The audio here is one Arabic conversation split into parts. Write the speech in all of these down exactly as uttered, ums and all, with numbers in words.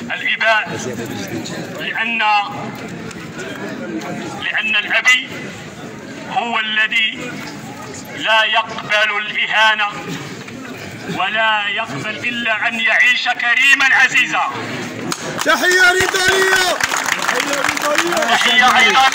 الإباء، لأن لأن الأبي هو الذي لا يقبل الإهانة ولا يقبل إلا أن يعيش كريما عزيزا. تحية رضالية. تحية أيضا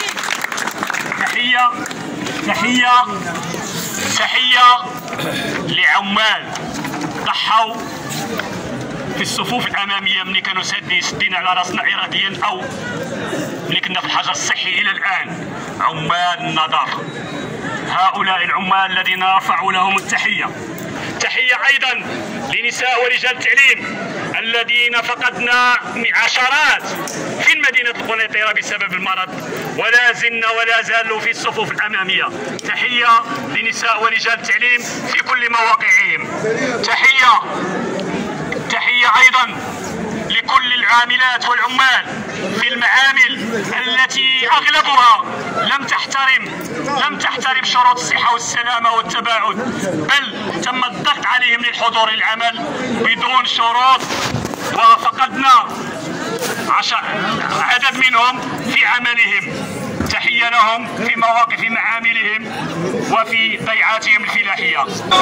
تحية تحية تحية لعمال ضحوا في الصفوف الأمامية ملي كانوا سادين سدين على راسنا إراديا أو ملي كنا في الحجر الصحي إلى الآن. عمال النظافة، هؤلاء العمال الذين رفعوا لهم التحية. تحية أيضا لنساء ورجال التعليم الذين فقدنا عشرات في مدينة القنيطرة بسبب المرض، ولا زلنا ولا زالوا في الصفوف الأمامية. تحية لنساء ورجال التعليم في كل مواقعهم. تحية تحية أيضا لكل العاملات والعمال في المعامل التي أغلبها لم تحترم لم تحترم شروط الصحة والسلامة والتباعد، بل تم الضغط عليهم للحضور للعمل بدون شروط، وفقدنا عدد منهم في عملهم. تحية لهم في مواقف معاملهم وفي بيعاتهم الفلاحية.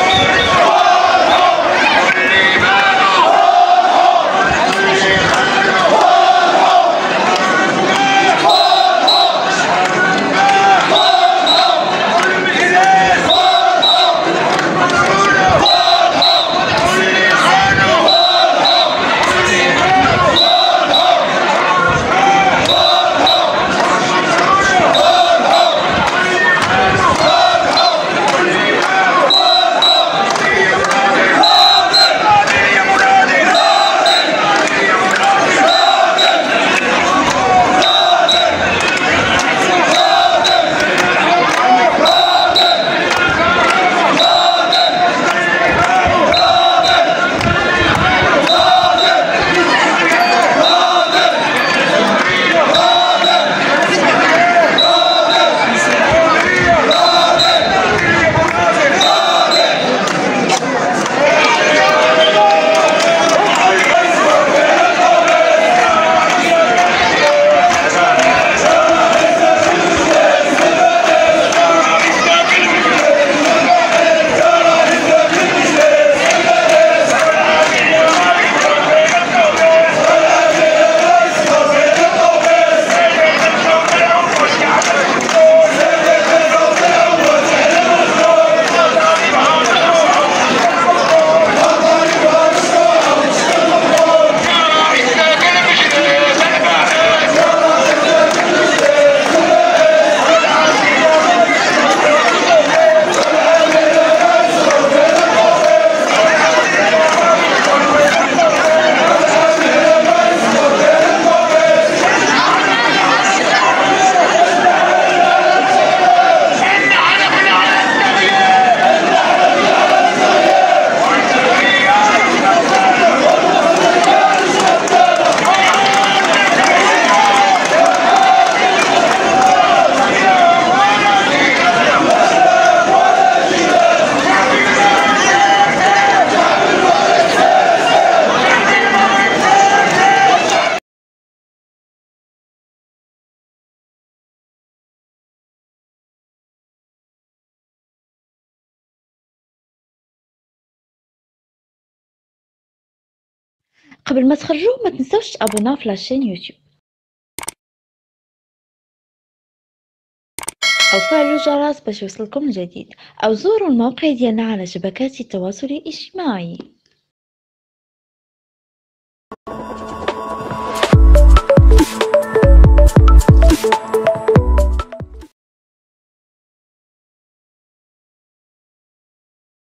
قبل ما تخرجوا ما تنسوش تابوناو في لاشين يوتيوب او فعلوا الجرس باش يوصلكم الجديد، او زوروا الموقع ديالنا على شبكات التواصل الاجتماعي.